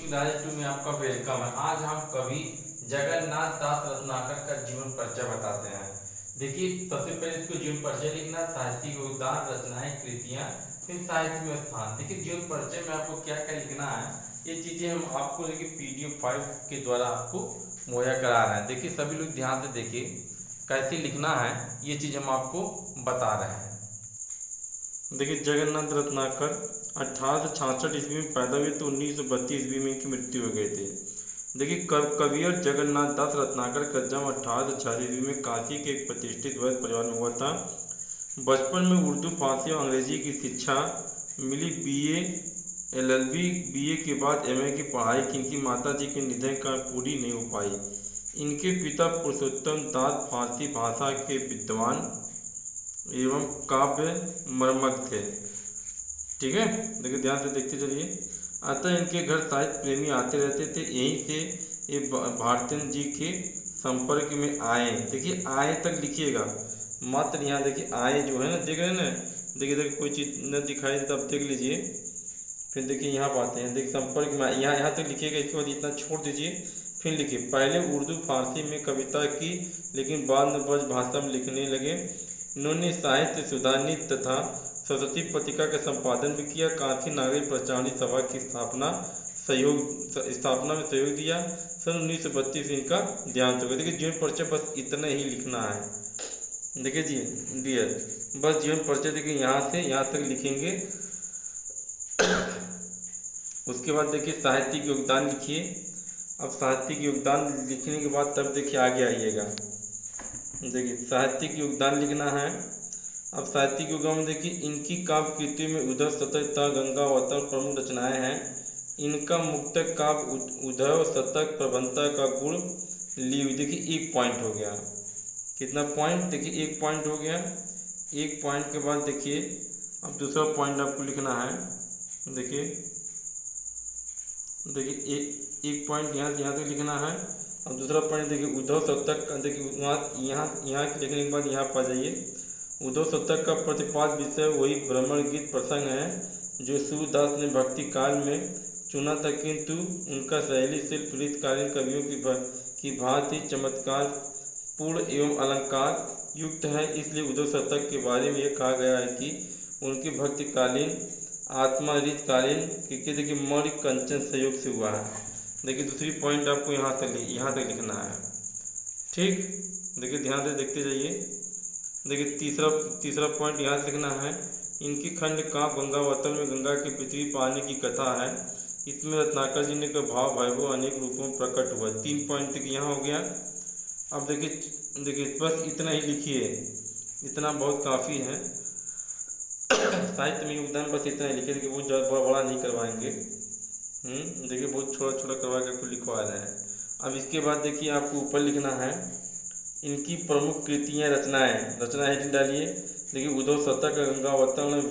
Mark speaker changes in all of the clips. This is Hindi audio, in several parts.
Speaker 1: क्लास 2 में आपका वेलकम है। आज हम कवि जगन्नाथ दास रत्नाकर का जीवन परिचय बताते हैं। देखिए, सबसे पहले इसको जीवन परिचय लिखना, साहित्यिक योगदान, रचनाएं, कृतियां, फिर साहित्य में स्थान। देखिए, जीवन परिचय में आपको क्या क्या लिखना है, ये चीजें हम आपको देखिए PDF 5 के द्वारा आपको मुहैया करा रहे हैं। देखिए, सभी लोग ध्यान से देखिए कैसे लिखना है, ये चीज हम आपको बता रहे हैं।
Speaker 2: देखिए, जगन्नाथ रत्नाकर 1866 ईस्वी में पैदा हुए तो 1932 ईस्वी में इनकी मृत्यु हो गई थी। देखिए, कवि और जगन्नाथ दास रत्नाकर का जन्म 1886 ईस्वी में काशी के एक प्रतिष्ठित वैश्य परिवार में हुआ था। बचपन में उर्दू, फारसी और अंग्रेजी की शिक्षा मिली। BA LLB BA के बाद MA की पढ़ाई की इनकी माता जी के निधन का पूरी नहीं हो पाई। इनके पिता पुरुषोत्तम दास फारसी भाषा के विद्वान एवं काव्य मर्मज्ञ थे। ठीक है, देखिए ध्यान से देखते चलिए। अतः इनके घर साहित्य प्रेमी आते रहते थे। यहीं से ये भारतेंद्र जी के संपर्क में आए। देखिए, आए तक लिखिएगा, मात्र यहाँ देखिए आए जो है ना, देख रहे हैं ना, देखिए कोई चीज़ न दिखाई तब देख लीजिए। फिर देखिए यहाँ पाते हैं, देखिए संपर्क में यहाँ तक लिखिएगा, इसके बाद इतना छोड़ दीजिए, फिर लिखिए। पहले उर्दू फारसी में कविता की, लेकिन बाद में ब्रज भाषा में लिखने लगे। इन्होंने साहित्य सुधारनी तथा सरस्वती पत्रिका का संपादन भी किया। काशी नागरिक प्रचारणी सभा की स्थापना में सहयोग दिया। सन 1932 से इनका देहांत हो गया। देखिए, जीवन परिचय बस इतना ही लिखना है। देखिए जी डियर, बस जीवन परिचय देखिए यहाँ से यहाँ तक लिखेंगे। उसके बाद देखिए साहित्यिक योगदान लिखिए। अब साहित्यिक योगदान लिखने के बाद तब देखिए आगे आइएगा। देखिए, साहित्यिक योगदान लिखना है। अब साहित्यिक योगदान में देखिए इनकी काव्य कृति में उद्धव शतक तथा गंगावतरण प्रमुख रचनाएं हैं। इनका मुक्तक काव्य उद्धव शतक प्रबंधता का गुण ली हुई। देखिए 1 पॉइंट हो गया। कितना पॉइंट? देखिए 1 पॉइंट हो गया। 1 पॉइंट के बाद देखिए अब दूसरा पॉइंट आपको लिखना है। देखिए एक पॉइंट यहाँ तक लिखना है। अब दूसरा पॉइंट देखिए उद्धव शतक का। देखिए यहाँ लिखने के बाद यहाँ पर जाइए। उद्धव शतक का प्रतिपाद्य विषय वही भ्रमण गीत प्रसंग है जो सूरदास ने भक्ति काल में चुना था, किंतु उनका शैली से पीड़ितकालीन कवियों की भांति चमत्कार पूर्ण एवं अलंकार युक्त है। इसलिए उद्धव शतक के बारे में यह कहा गया है कि उनकी भक्तिकालीन आत्मरीतकालीन के देखिए मौर्य कंचन सहयोग से हुआ है। देखिए दूसरी पॉइंट आपको यहाँ तक लिखना है। ठीक, देखिए ध्यान से देखते जाइए। देखिए तीसरा पॉइंट यहाँ लिखना है। इनकी खंड काव्य गंगावतरण में गंगा के पृथ्वी पानी की कथा है। इसमें रत्नाकर जी ने का भाव वैभव अनेक रूपों में प्रकट हुआ। 3 पॉइंट तक यहाँ हो गया। अब देखिए बस इतना ही लिखिए, इतना बहुत काफ़ी है। साहित्य में योगदान बस इतना ही लिखिए। देखिए बहुत ज़्यादा बड़ा नहीं करवाएंगे। देखिए बहुत छोटा करवा के लिखवा रहे हैं। अब इसके बाद देखिए आपको ऊपर लिखना है इनकी प्रमुख कृतियाँ, रचना हेडिंग डालिए। देखिए उद्धव शतक, गंगावतरण,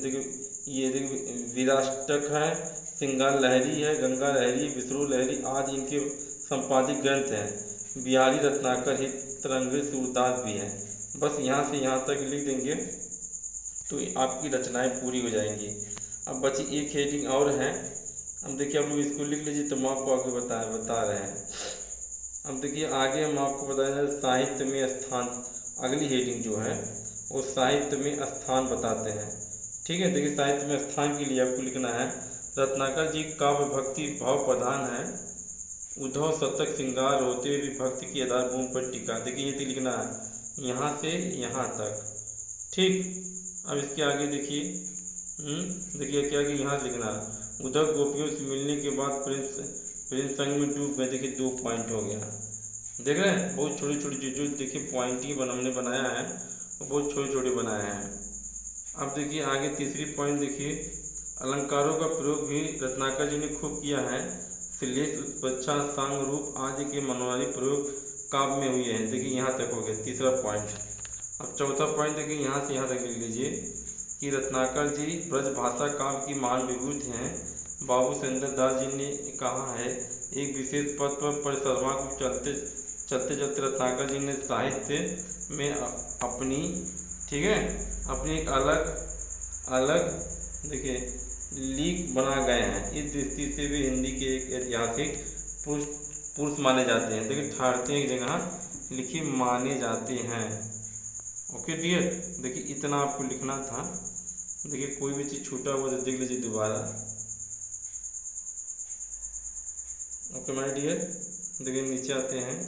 Speaker 2: देखिए विराष्टक है, श्रृंगार लहरी है, गंगा लहरी, विष्णु लहरी आदि इनके संपादित ग्रंथ हैं। बिहारी रत्नाकर हित तरंगे सूरदास भी हैं। बस यहाँ से यहाँ तक लिख देंगे तो आपकी रचनाएं पूरी हो जाएंगी। अब बची एक हेडिंग और है। अब देखिए आप लोग इसको लिख लीजिए तो हम आपको आगे बता रहे हैं। अब देखिए आगे हम आपको बताएंगे साहित्य में स्थान। अगली हेडिंग जो है वो साहित्य में स्थान बताते हैं। ठीक है, देखिए साहित्य में स्थान के लिए आपको लिखना है रत्नाकर जी काव्य भक्ति भाव प्रधान है। उद्धव शतक श्रृंगार होते हुए भी भक्ति की आधारभूमि पर टिका। देखिए ये लिखना है यहाँ से यहाँ तक। ठीक, अब इसके आगे देखिए क्या कि यहाँ लिखना है उद्धव गोपियों से मिलने के बाद प्रेम संग में डूब गए। देखिए 2 पॉइंट हो गया। देख रहे हैं बहुत छोटी जो देखिए पॉइंट ही हमने बनाया है वो बहुत छोटे बनाए हैं। अब देखिए आगे तीसरी पॉइंट देखिए अलंकारों का प्रयोग भी रत्नाकर जी ने खूब किया है। श्लेष, उत्प्रेक्षा, सांग, रूप आदि के मनोहारी प्रयोग काव्य में हुए हैं। देखिए यहाँ तक हो गया तीसरा पॉइंट। अब चौथा पॉइंट देखिए यहाँ से यहाँ तक लिख लीजिए कि रत्नाकर जी ब्रज भाषा काव्य की महान विभूति हैं। बाबू सुंदर दास जी ने कहा है एक विशेष पद पर परिश्रमा को चलते रत्नाकर जी ने साहित्य में अपनी एक अलग देखिए लीक बना गए हैं। इस दृष्टि से भी हिंदी के एक ऐतिहासिक पुरुष माने जाते हैं। देखिए ठाड़ते की जगह लिखिए माने जाते हैं। ओके डियर, देखिए इतना आपको लिखना था। देखिए कोई भी चीज़ छूटा हुआ तो देख लीजिए दोबारा। ओके माय डियर, देखिए नीचे आते हैं।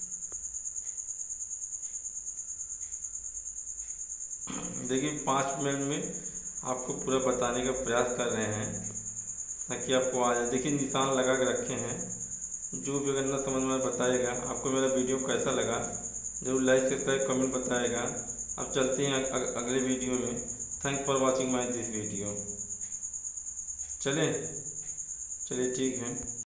Speaker 2: देखिए 5 मिनट में आपको पूरा बताने का प्रयास कर रहे हैं ताकि आपको आ जाए। देखिए निशान लगा के रखे हैं। जो भी अगर ना समझ में बताएगा, आपको मेरा वीडियो कैसा लगा जरूर लाइक सब्सक्राइब कमेंट बताएगा। अब चलते हैं अगले वीडियो में। Thank for watching my this video. चलिए ठीक है।